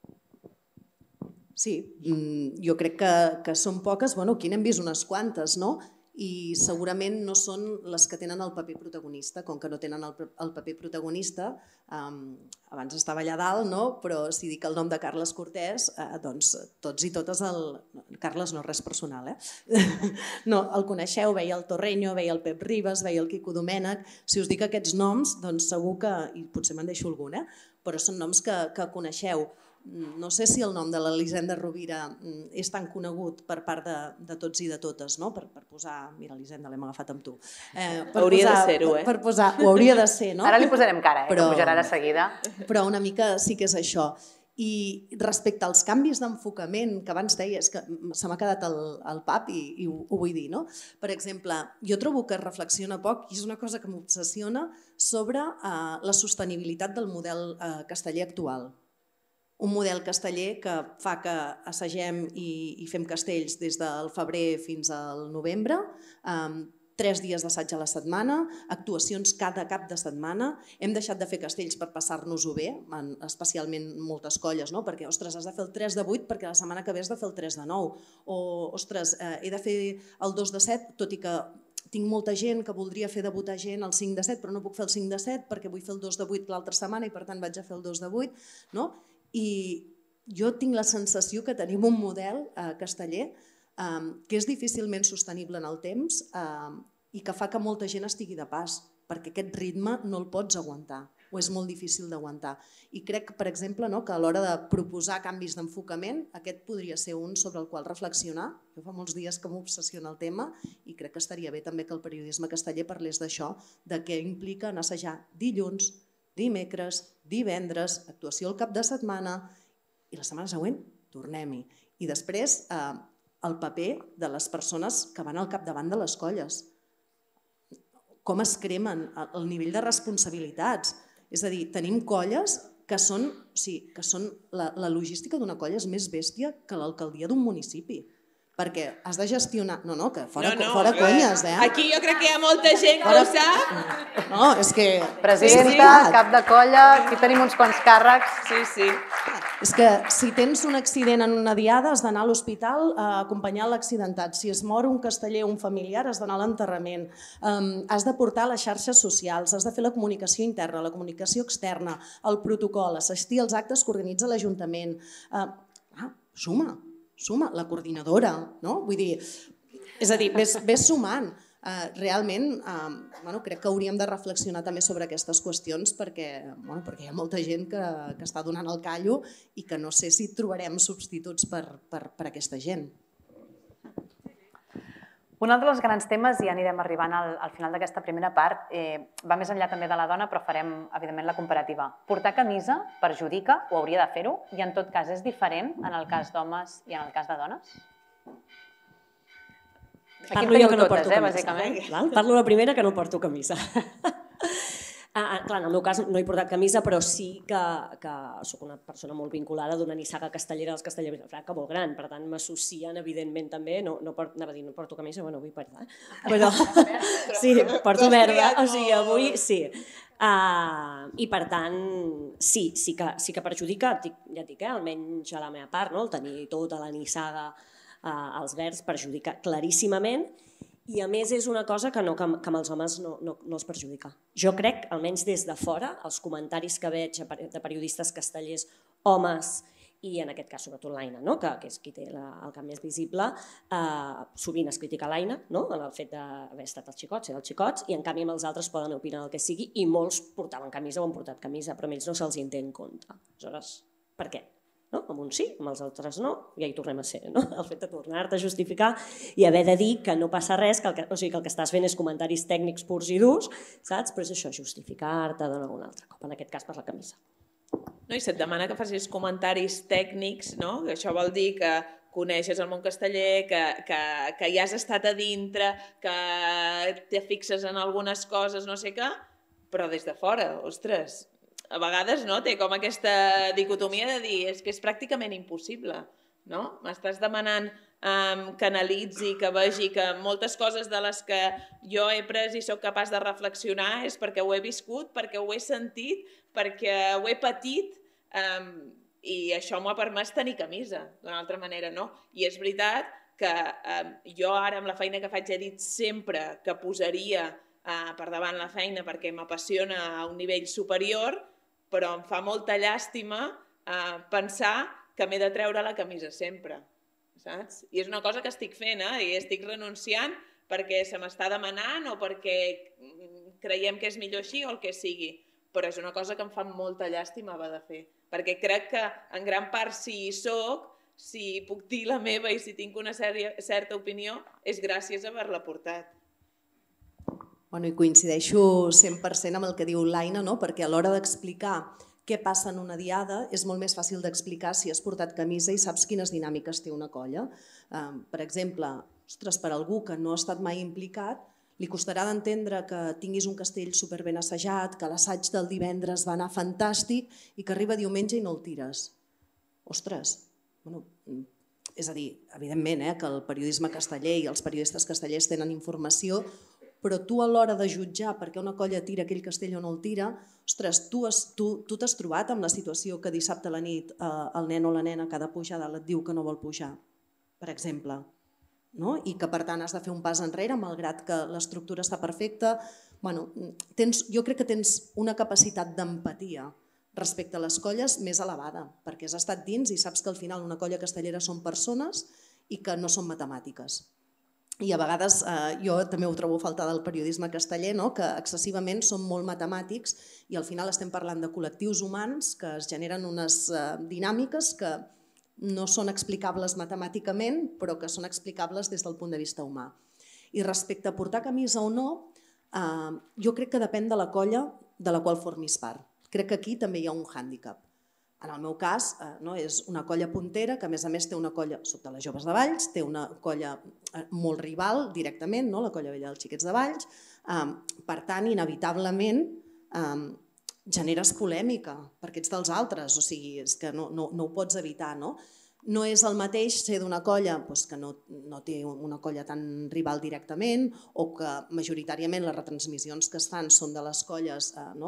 Sí, jo crec que són poques, aquí n'hem vist unes quantes, i segurament no són les que tenen el paper protagonista, com que no tenen el paper protagonista, abans estava allà dalt, però si dic el nom de Carles Cortés, doncs tots i totes Carles no és res personal, no, el coneixeu, veia el Torreño, veia el Pep Ribas, veia el Quico Domènech, si us dic aquests noms, doncs segur que, i potser me'n deixo algun, però són noms que coneixeu. no sé si el nom de l'Elisenda Rovira és tan conegut per part de tots i de totes, no? Per posar... Mira, Elisenda, l'hem agafat amb tu. Hauria de ser-ho, Per posar... Ho hauria de ser, no? Ara li posarem cara, que pujarà de seguida. Però una mica sí que és això. I respecte als canvis d'enfocament que abans deies, que se m'ha quedat el pap i ho vull dir, no? Per exemple, jo trobo que es reflexiona poc, i és una cosa que m'obsessiona, sobre la sostenibilitat del model casteller actual. Un model casteller que fa que assagem i fem castells des del febrer fins al novembre, 3 dies d'assaig a la setmana, actuacions cada cap de setmana. Hem deixat de fer castells per passar-nos-ho bé, especialment moltes colles, perquè, ostres, has de fer el 3 de 8 perquè la setmana que ve has de fer el 3 de 9. O, ostres, he de fer el 2 de 7, tot i que tinc molta gent que voldria fer debutar gent el 5 de 7, però no puc fer el 5 de 7 perquè vull fer el 2 de 8 l'altra setmana i per tant vaig a fer el 2 de 8. I jo tinc la sensació que tenim un model casteller que és difícilment sostenible en el temps i que fa que molta gent estigui de pas, perquè aquest ritme no el pots aguantar, o és molt difícil d'aguantar. I crec, per exemple, que a l'hora de proposar canvis d'enfocament, aquest podria ser un sobre el qual reflexionar. Jo fa molts dies que m'obsessiona el tema i crec que estaria bé també que el periodisme casteller parlés d'això, de què implica anar a assajar dilluns, dimecres, divendres, actuació al cap de setmana i la setmana següent tornem-hi. I després el paper de les persones que van al capdavant de les colles. Com es cremen, el nivell de responsabilitats. És a dir, tenim colles que són la logística d'una colla és més bèstia que l'alcaldia d'un municipi. Perquè has de gestionar... No, que fora conyes, eh? Aquí jo crec que hi ha molta gent que ho sap. No, és que... Presidenta, cap de colla, aquí tenim uns quants càrrecs. Sí. És que si tens un accident en una diada has d'anar a l'hospital a acompanyar l'accidentat. Si es mor un casteller o un familiar has d'anar a l'enterrament. Has de portar les xarxes socials, has de fer la comunicació interna, la comunicació externa, el protocol, assistir als actes que organitza l'Ajuntament. Suma, la coordinadora, no? Vull dir, és a dir, ves sumant. Realment, crec que hauríem de reflexionar també sobre aquestes qüestions perquè hi ha molta gent que està donant el callo i que no sé si trobarem substituts per aquesta gent. Un altre dels grans temes, i ja anirem arribant al final d'aquesta primera part, va més enllà també de la dona, però farem, evidentment, la comparativa. Portar camisa perjudica o hauria de fer-ho i, en tot cas, és diferent en el cas d'homes i en el cas de dones? Parlo jo que no porto camisa. Parlo la primera que no porto camisa. Clar, en el meu cas no he portat camisa, però sí que soc una persona molt vinculada d'una nissaga castellera dels Castellers de Franca molt gran, per tant m'associen evidentment també, no porto camisa, bueno, avui perdó, però sí, porto verda, o sigui, avui sí. I per tant, sí que perjudica, ja et dic, almenys a la meva part, el tenir tota la nissaga als verds perjudica claríssimament. I a més és una cosa que amb els homes no els perjudica. Jo crec, almenys des de fora, els comentaris que veig de periodistes castellers, homes, i en aquest cas sobretot l'Aina, que és qui té el camp més visible, sovint es critica l'Aina en el fet d'haver estat els xicots i els xicots, i en canvi amb els altres poden opinar el que sigui, i molts portaven camisa o han portat camisa, però a ells no se'ls té en compte. Aleshores, per què? Amb uns sí, amb els altres no, i ja hi tornem a ser. El fet de tornar-te a justificar i haver de dir que no passa res, que el que estàs fent és comentaris tècnics purs i durs, saps? Però és això, justificar-te d'un altre cop, en aquest cas per la camisa. I se't demana que facis comentaris tècnics, que això vol dir que coneixes el món casteller, que hi has estat a dintre, que te fixes en algunes coses, no sé què, però des de fora, ostres, a vegades té com aquesta dicotomia de dir és que és pràcticament impossible. M'estàs demanant que analitzi, que vegi que moltes coses de les que jo he pres i sóc capaç de reflexionar és perquè ho he viscut, perquè ho he sentit, perquè ho he patit i això m'ho ha permès tenir camisa, d'una altra manera, no? I és veritat que jo ara amb la feina que faig he dit sempre que posaria per davant la feina perquè m'apassiona a un nivell superior, però em fa molta llàstima pensar que m'he de treure la camisa sempre, saps? I és una cosa que estic fent i estic renunciant perquè se m'està demanant o perquè creiem que és millor així o el que sigui, però és una cosa que em fa molta llàstima haver de fer, perquè crec que en gran part si hi soc, si puc dir la meva i si tinc una certa opinió, és gràcies a haver-la portat. I coincideixo 100% amb el que diu l'Aina, perquè a l'hora d'explicar què passa en una diada és molt més fàcil d'explicar si has portat camisa i saps quines dinàmiques té una colla. Per exemple, per algú que no ha estat mai implicat, li costarà d'entendre que tinguis un castell superben assajat, que l'assaig del divendres va anar fantàstic i que arriba diumenge i no el tires. Ostres, és a dir, evidentment que el periodisme casteller i els periodistes castellers tenen informació, però tu a l'hora de jutjar per què una colla tira aquell castell o no el tira, ostres, tu t'has trobat amb la situació que dissabte a la nit el nen o la nena que ha de pujar dalt et diu que no vol pujar, per exemple, i que per tant has de fer un pas enrere malgrat que l'estructura està perfecta. Jo crec que tens una capacitat d'empatia respecte a les colles més elevada, perquè has estat dins i saps que al final una colla castellera són persones i que no són matemàtiques. I a vegades jo també ho trobo a faltar del periodisme casteller, que excessivament són molt matemàtics i al final estem parlant de col·lectius humans que es generen unes dinàmiques que no són explicables matemàticament, però que són explicables des del punt de vista humà. I respecte a portar camisa o no, jo crec que depèn de la colla de la qual formis part. Crec que aquí també hi ha un hàndicap. En el meu cas, és una colla puntera que a més té una colla, soc de les Joves de Valls, té una colla molt rival directament, la colla vella dels Xiquets de Valls. Per tant, inevitablement generes polèmica perquè ets dels altres, o sigui, és que no ho pots evitar. No és el mateix ser d'una colla que no té una colla tan rival directament o que majoritàriament les retransmissions que es fan són de les colles,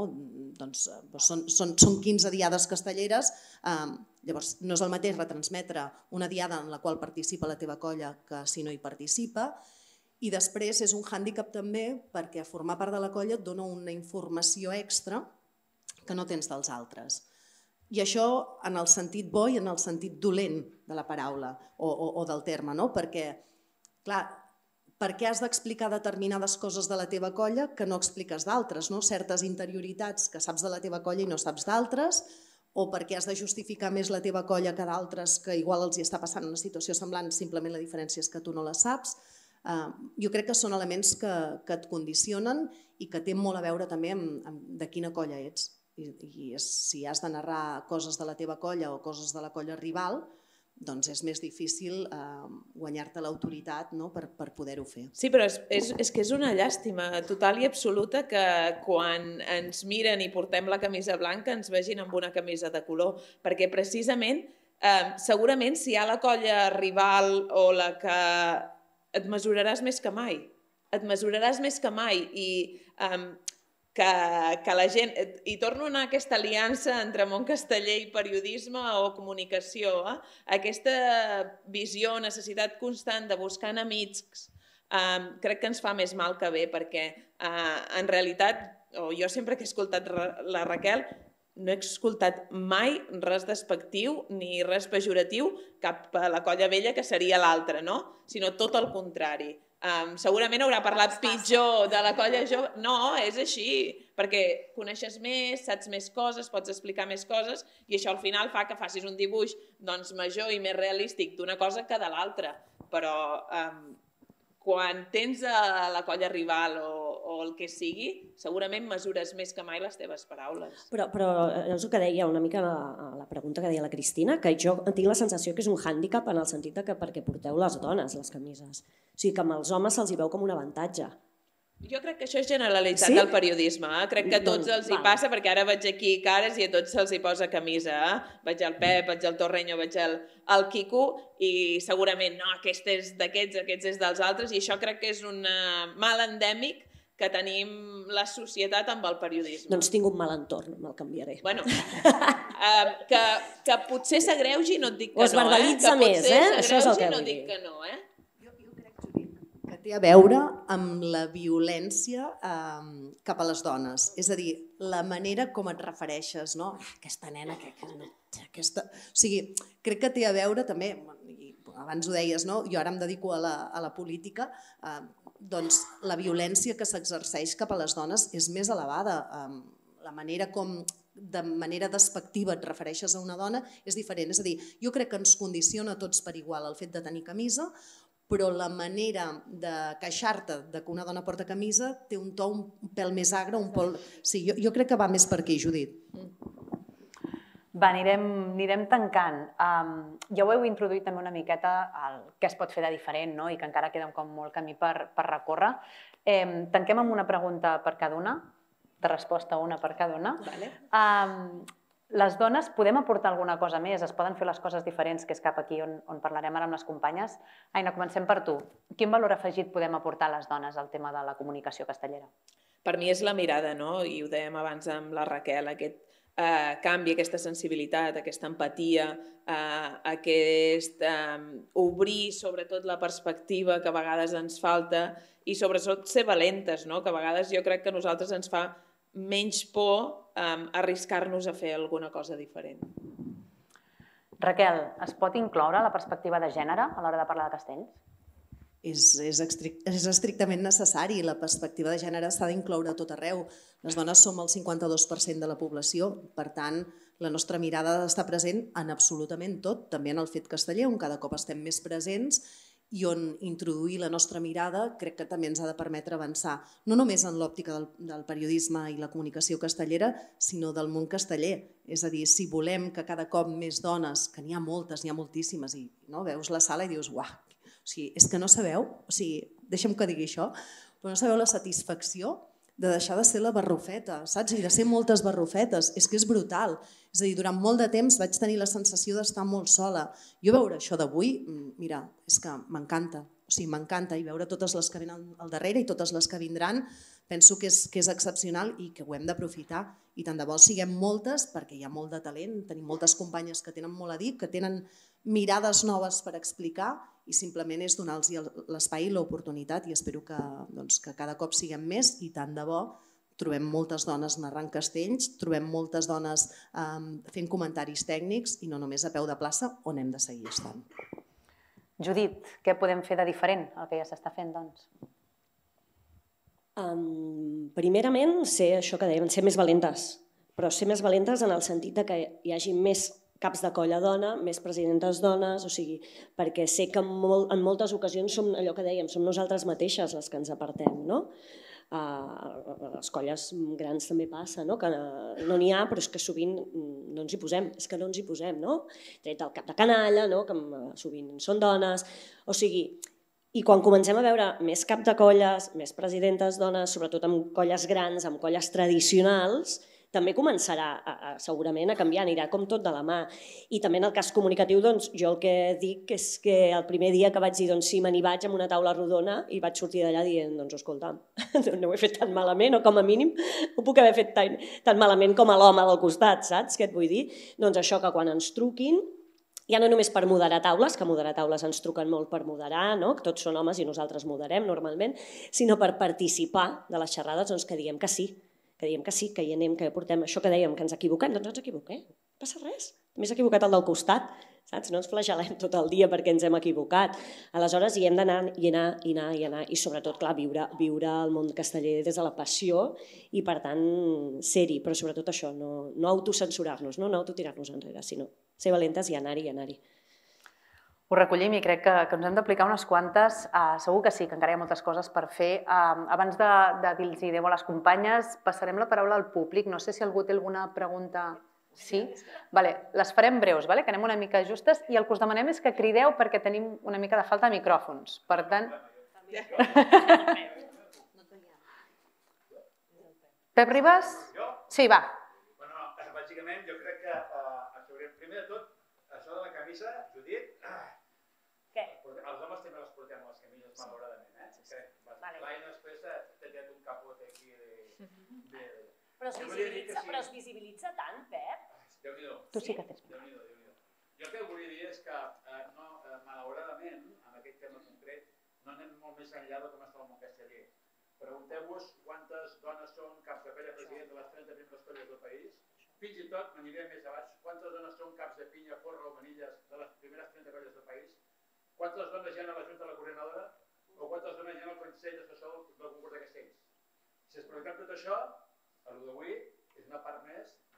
són 15 diades castelleres, llavors no és el mateix retransmetre una diada en la qual participa la teva colla que si no hi participa, i després és un hàndicap també perquè formar part de la colla et dona una informació extra que no tens dels altres. I això en el sentit bo i en el sentit dolent de la paraula o del terme, perquè, clar, per què has d'explicar determinades coses de la teva colla que no expliques d'altres, certes interioritats que saps de la teva colla i no saps d'altres, o per què has de justificar més la teva colla que d'altres que igual els hi està passant una situació semblant, simplement la diferència és que tu no la saps. Jo crec que són elements que et condicionen i que té molt a veure també amb de quina colla ets. I si has de narrar coses de la teva colla o coses de la colla rival, doncs és més difícil guanyar-te l'autoritat per poder-ho fer. Sí, però és que és una llàstima total i absoluta que quan ens miren i portem la camisa blanca ens vegin amb una camisa de color, perquè precisament, segurament si hi ha la colla rival o la que et mesuraràs més que mai, i que la gent, i torno a anar a aquesta aliança entre món casteller i periodisme o comunicació, aquesta visió, necessitat constant de buscar enemics, crec que ens fa més mal que bé, perquè en realitat, jo sempre que he escoltat la Raquel, no he escoltat mai res despectiu ni res pejoratiu cap a la colla vella que seria l'altra, sinó tot el contrari. Segurament haurà parlat pitjor de la colla jove. No, és així, perquè coneixes més, saps més coses, pots explicar més coses i això al final fa que facis un dibuix major i més realístic d'una cosa que de l'altra. Però quan tens la colla rival o el que sigui, segurament mesures més que mai les teves paraules. Però és el que deia una mica la pregunta que deia la Cristina, que jo tinc la sensació que és un hàndicap en el sentit que perquè porteu les dones les camises. O sigui que amb els homes se'ls hi veu com un avantatge. Jo crec que això és generalitat del periodisme. Crec que a tots els hi passa, perquè ara veig aquí cares i a tots se'ls hi posa camisa. Veig el Pep, veig el Torreño, veig el Quico i segurament no, aquest és d'aquests, aquest és dels altres i això crec que és un mal endèmic que tenim la societat amb el periodisme. Doncs tinc un mal entorn, me'l canviaré. Bueno, que potser s'agreugi no et dic que no. O es verbalitza més, això és el que vull dir. Té a veure amb la violència cap a les dones. És a dir, la manera com et refereixes, no? Aquesta nena, aquesta... O sigui, crec que té a veure també, abans ho deies, no? Jo ara em dedico a la política, doncs la violència que s'exerceix cap a les dones és més elevada. La manera com de manera despectiva et refereixes a una dona és diferent. És a dir, jo crec que ens condiciona a tots per igual el fet de tenir camisa, però la manera de queixar-te que una dona porta camisa té un to un pèl més agre, un pèl... Sí, jo crec que va més per aquí, Judit. Va, anirem tancant. Ja ho heu introduït també una miqueta el què es pot fer de diferent i que encara queda com molt camí per recórrer. Tanquem amb una pregunta per cada una, de resposta una per cada una. Les dones podem aportar alguna cosa més? Es poden fer les coses diferents, que és cap aquí on parlarem ara amb les companyes. Aina, comencem per tu. Quin valor afegit podem aportar a les dones al tema de la comunicació castellera? Per mi és la mirada, no? I ho dèiem abans amb la Raquel, aquest canvi, aquesta sensibilitat, aquesta empatia, aquest obrir sobretot la perspectiva que a vegades ens falta i sobretot ser valentes, que a vegades jo crec que a nosaltres ens fa menys por arriscar-nos a fer alguna cosa diferent. Raquel, es pot incloure la perspectiva de gènere a l'hora de parlar de castells? És estrictament necessari. La perspectiva de gènere s'ha d'incloure a tot arreu. Les dones som el 52% de la població, per tant, la nostra mirada ha d'estar present en absolutament tot, també en el fet casteller, on cada cop estem més presents i on introduir la nostra mirada crec que també ens ha de permetre avançar, no només en l'òptica del periodisme i la comunicació castellera, sinó del món casteller. És a dir, si volem que cada cop més dones, que n'hi ha moltes, n'hi ha moltíssimes, i veus la sala i dius, uah, és que no sabeu, deixa'm que digui això, però no sabeu la satisfacció de deixar de ser la barrufeta, saps? I de ser moltes barrufetes. És que és brutal. És a dir, durant molt de temps vaig tenir la sensació d'estar molt sola. Jo veure això d'avui, mira, és que m'encanta. O sigui, m'encanta. I veure totes les que venen al darrere i totes les que vindran, penso que és excepcional i que ho hem d'aprofitar. I tant de bo siguem moltes, perquè hi ha molt de talent, tenim moltes companyes que tenen molt a dir, que tenen mirades noves per explicar i simplement és donar-los l'espai i l'oportunitat i espero que cada cop siguem més i tant de bo trobem moltes dones narrant castells, trobem moltes dones fent comentaris tècnics i no només a peu de plaça on hem de seguir estant. Judit, què podem fer de diferent al que ja s'està fent, doncs? Primerament, ser això que dèiem, ser més valentes, però ser més valentes en el sentit que hi hagi més caps de colla dona, més presidentes dones, o sigui, perquè sé que en moltes ocasions som allò que dèiem, som nosaltres mateixes les que ens apartem, no? A les colles grans també passa, que no n'hi ha, però és que sovint no ens hi posem, no? Tret el cap de canalla, que sovint són dones, o sigui, i quan comencem a veure més cap de colles, més presidentes dones, sobretot amb colles grans, amb colles tradicionals, també començarà segurament a canviar, anirà com tot de la mà. I també en el cas comunicatiu, jo el que dic és que el primer dia que vaig dir sí, me n'hi vaig amb una taula rodona i vaig sortir d'allà dient, escolta, no ho he fet tan malament, o com a mínim ho puc haver fet tan malament com a l'home del costat, saps què et vull dir? Doncs això, que quan ens truquin, ja no només per moderar taules, que moderar taules ens truquen molt per moderar, que tots són homes i nosaltres moderem normalment, sinó per participar de les xerrades, que diem que sí, que hi anem, que portem això que dèiem, que ens equivoquem, doncs ens equivoquem, no passa res. També s'ha equivocat el del costat, saps? No ens flagelem tot el dia perquè ens hem equivocat. Aleshores hi hem d'anar i anar, i sobretot, clar, viure el món casteller des de la passió i, per tant, ser-hi, però sobretot això, no autocensurar-nos, no autotirar-nos enrere, sinó ser valentes i anar-hi. Ho recollim i crec que ens hem d'aplicar unes quantes. Segur que sí, que encara hi ha moltes coses per fer. Abans de dir-los adéu a les companyes, passarem la paraula al públic. No sé si algú té alguna pregunta. Sí? Les farem breus, que anem una mica justes, i el que us demanem és que crideu perquè tenim una mica de falta de micròfons. Per tant... Pep Ribas? Sí, va. Bàsicament, jo crec que primer de tot, això de la camisa, Judit, els homes també les portem a les camises, malauradament. L'Aina després t'ha tirat un capot aquí de... Però es visibilitza tant, Pep? Déu-n'hi-do. Tu sí que tens. Jo el que volia dir és que, malauradament, en aquest tema concret, no anem molt més enllà de com està el món casteller. Pregunteu-vos quantes dones són caps de colla president de les 30 primeres colles del país. Fins i tot, m'aniré més a baix, quantes dones són caps de pinya, forra o manilles de les primeres 30 colles del país? Quantes dones hi ha a la Junta de la Coordinadora? O quantes dones hi ha al Consell Assessor del concurs de castells? Si es preguntem tot això, el d'avui és una part més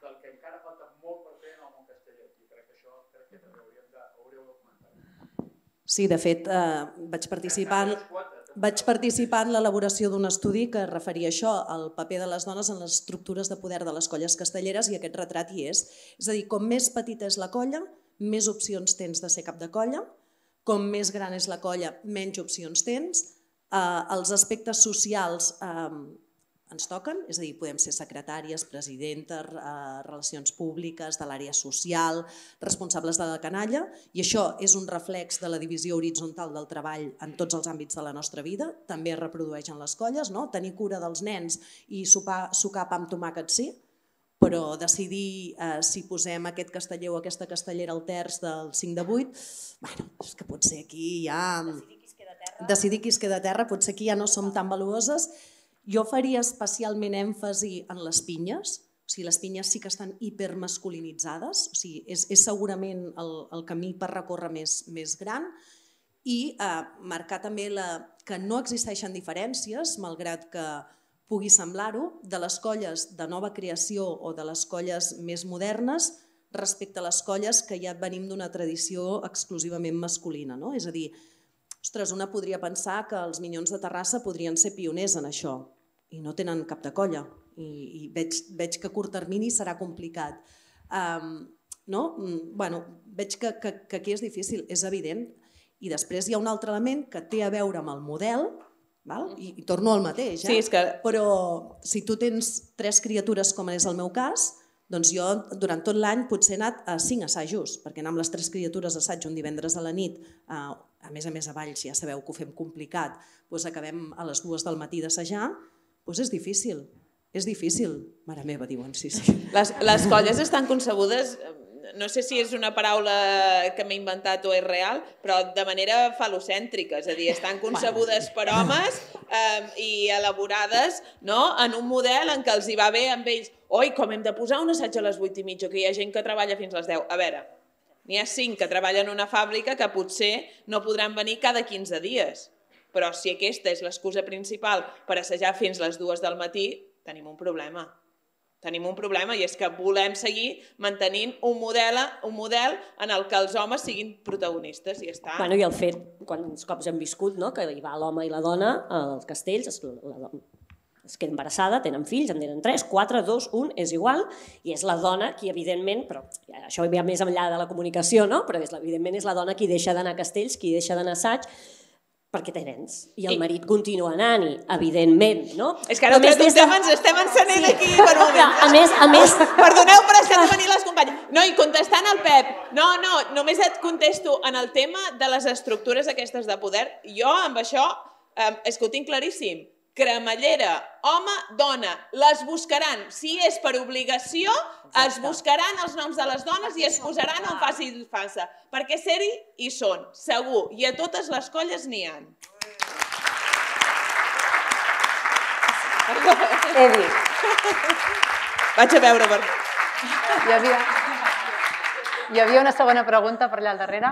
del que encara falta molt per fer en el món casteller. I crec que això també hauríeu de comentar. Sí, de fet, vaig participar en l'elaboració d'un estudi que referia això, al paper de les dones en les estructures de poder de les colles castelleres, i aquest retrat hi és. És a dir, com més petita és la colla, més opcions tens de ser cap de colla, com més gran és la colla, menys opcions tens. Els aspectes socials ens toquen, és a dir, podem ser secretàries, presidentes, relacions públiques, de l'àrea social, responsables de la canalla, i això és un reflex de la divisió horitzontal del treball en tots els àmbits de la nostra vida, també es reprodueix en les colles, tenir cura dels nens i sucar pa amb tomàquet sí, però decidir si posem aquest casteller o aquesta castellera al terç del 5 de 8, és que potser aquí ja... Decidir qui es queda a terra, potser aquí ja no som tan valuoses. Jo faria especialment èmfasi en les pinyes, o sigui, les pinyes sí que estan hipermasculinitzades, o sigui, és segurament el camí per recórrer més gran, i marcar també que no existeixen diferències, malgrat que pugui semblar-ho, de les colles de nova creació o de les colles més modernes respecte a les colles que ja venim d'una tradició exclusivament masculina. És a dir, ostres, una podria pensar que els Minyons de Terrassa podrien ser pioners en això i no tenen cap de colla i veig que a curt termini serà complicat. Veig que aquí és difícil, és evident. I després hi ha un altre element que té a veure amb el model, i torno al mateix, però si tu tens 3 criatures com és el meu cas, doncs jo durant tot l'any potser he anat a 5 assajos, perquè anar amb les 3 criatures a assaig un divendres a la nit, a més a Valls ja sabeu que ho fem complicat, acabem a les 2 del matí d'assajar, doncs és difícil. És difícil. Mare meva, diuen, sí. Les colles estan concebudes, no sé si és una paraula que m'he inventat o és real, però de manera falocèntrica, és a dir, estan concebudes per homes i elaborades en un model en què els hi va bé amb ells. Oi, com hem de posar un assaig a les 8:30, que hi ha gent que treballa fins a les 10. A veure, n'hi ha 5 que treballen en una fàbrica que potser no podran venir cada 15 dies. Però si aquesta és l'excusa principal per assajar fins a les 2 del matí, tenim un problema. Tenim un problema i és que volem seguir mantenint un model en el que els homes siguin protagonistes i ja està. I el fet, quants cops hem viscut, que hi va l'home i la dona als castells, es queda embarassada, tenen fills, en tenen 3, 4, 2, 1, és igual, i és la dona qui, evidentment, però això va més enllà de la comunicació, però evidentment és la dona qui deixa d'anar a castells, qui deixa d'anar a assaig, perquè té nens, i el marit continua anant-hi, evidentment, no? És que ara el tema ens estem encenent aquí per un moment. A més... Perdoneu, però és que han de venir les companyes. No, i contestant al Pep, només et contesto en el tema de les estructures aquestes de poder. Jo amb això és que ho tinc claríssim. Cremallera, home, dona, les buscaran. Si és per obligació, es buscaran els noms de les dones i es posaran on faci falsa. Perquè ser-hi hi són, segur. I a totes les colles n'hi ha. Vaig a veure. Hi havia una segona pregunta per allà al darrere.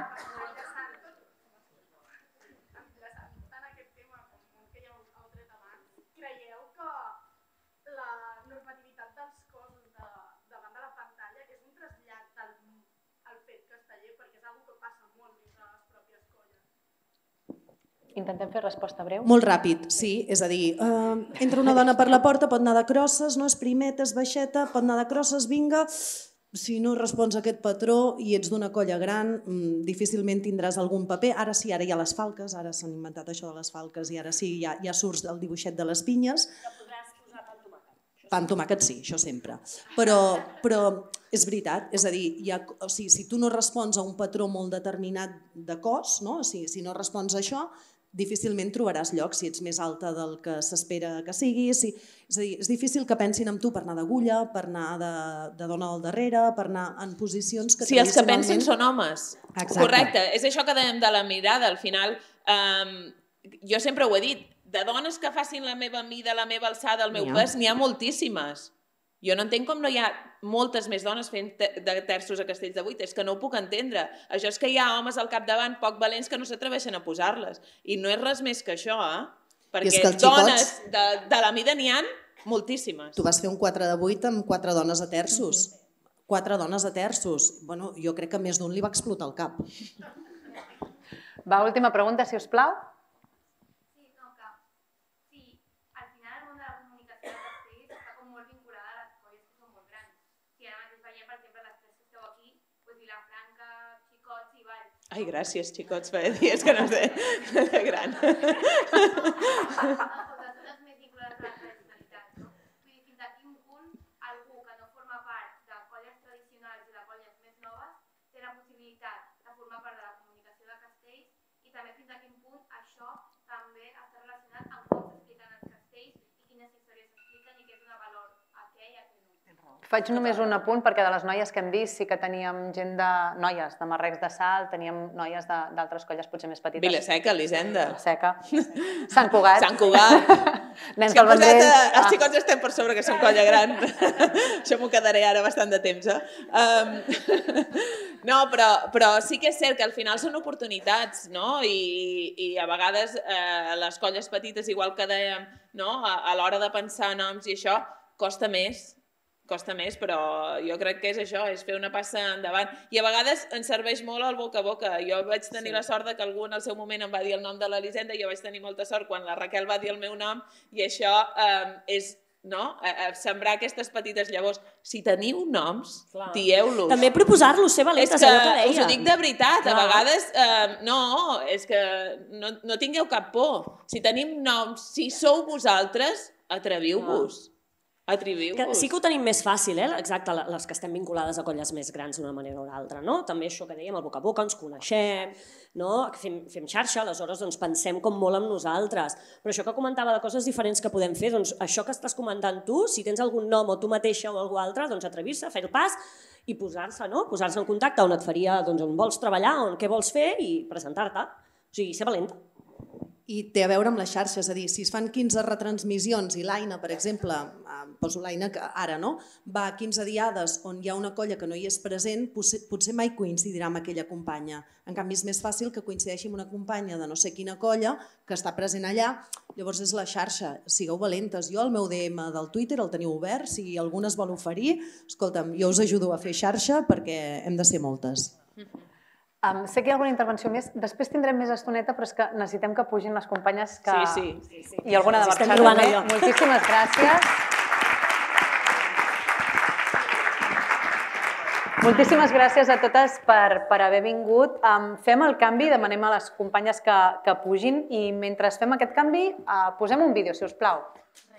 Intentem fer resposta breu. Molt ràpid, sí. És a dir, entra una dona per la porta, pot anar de crosses, no és primeta, és baixeta, pot anar de crosses, vinga. Si no respons a aquest patró i ets d'una colla gran, difícilment tindràs algun paper. Ara sí, ara hi ha les falques, ara s'han inventat això de les falques i ara sí, ja surts el dibuixet de les pinyes. Podràs posar pa amb tomàquet. Pa amb tomàquet sí, això sempre. Però és veritat, és a dir, si tu no respons a un patró molt determinat de cos, si no respons a això, difícilment trobaràs lloc si ets més alta del que s'espera que siguis. És a dir, és difícil que pensin en tu per anar d'agulla, per anar de dona al darrere, per anar en posicions que si els que pensin són homes. Exacte. Correcte. És això que dèiem de la mirada. Al final, jo sempre ho he dit, de dones que facin la meva mida, la meva alçada, el meu pes, n'hi ha moltíssimes. Jo no entenc com no hi ha moltes més dones fent de terços a castells de 8, és que no ho puc entendre. Això és que hi ha homes al capdavant poc valents que no s'atreveixen a posar-les. I no és res més que això, perquè dones de la mida n'hi ha moltíssimes. Tu vas fer un 4 de 8 amb 4 dones a terços. 4 dones a terços. Bueno, jo crec que més d'un li va explotar el cap. Va, última pregunta, si us plau. Sí, no, que sí, al final el món de la comunicació de Castells està com molt vinculada a les colles que són molt grans. Si ara mateix veiem, per exemple, les tres que esteu aquí, Vilafranca, Xicots i Valls. Ai, gràcies, xicots, fa dies que no sé, de gran. Zones més vinculades a la tradicionalitat, no? Vull dir, fins a quin punt algú que no forma part de colles tradicionals i de colles més noves té la possibilitat de formar part de la comunicació de Castells i també fins a quin punt això també està relacionat amb com s'expliquen els castells i quines històries s'expliquen i què és una valor a què i a què no. Faig només un apunt perquè de les noies que hem vist sí que teníem gent de noies de Marrecs de Salt, teníem noies d'altres colles potser més petites. Vilaseca, Elisenda. Vilaseca. Sant Cugat. Sant Cugat. Nens del Vendrell. Els xicots estem per sobre que som colla gran. Això m'ho quedaré ara bastant de temps. No, però sí que és cert que al final són oportunitats, no? I a vegades les colles petites, igual que dèiem, a l'hora de pensar noms i això, costa més, però jo crec que és això, és fer una passa endavant. I a vegades ens serveix molt el boca a boca. Jo vaig tenir la sort que algú en el seu moment em va dir el nom de l'Elisenda i jo vaig tenir molta sort quan la Raquel va dir el meu nom i això és sembrar aquestes petites llavors. Si teniu noms, dieu-los. També proposar-los, ser valentes, allò que deia. Us ho dic de veritat, a vegades és que no tingueu cap por. Si tenim noms, si sou vosaltres, atreviu-vos. Sí que ho tenim més fàcil, exacte, les que estem vinculades a colles més grans d'una manera o l'altra. També això que dèiem, el boca a boca, ens coneixem, fem xarxa, aleshores pensem com molt en nosaltres. Però això que comentava de coses diferents que podem fer, això que estàs comentant tu, si tens algun nom o tu mateixa o algú altre, atrevir-se, fer el pas i posar-se en contacte on et faria, on vols treballar, on què vols fer i presentar-te. O sigui, ser valenta. I té a veure amb les xarxes, és a dir, si es fan 15 retransmissions i l'Aina, per exemple, poso l'Aina que ara va a 15 diades on hi ha una colla que no hi és present, potser mai coincidirà amb aquella companya. En canvi, és més fàcil que coincideixi amb una companya de no sé quina colla que està present allà, llavors és la xarxa. Sigueu valentes. Jo el meu DM del Twitter el teniu obert, si algú es vol oferir, escolta'm, jo us ajudo a fer xarxa perquè hem de ser moltes. Sé que hi ha alguna intervenció més. Després tindrem més estoneta, però és que necessitem que pugin les companyes que... Sí. I alguna de Barça també. Moltíssimes gràcies. Moltíssimes gràcies a totes per haver vingut. Fem el canvi, demanem a les companyes que pugin i mentre fem aquest canvi posem un vídeo, si us plau.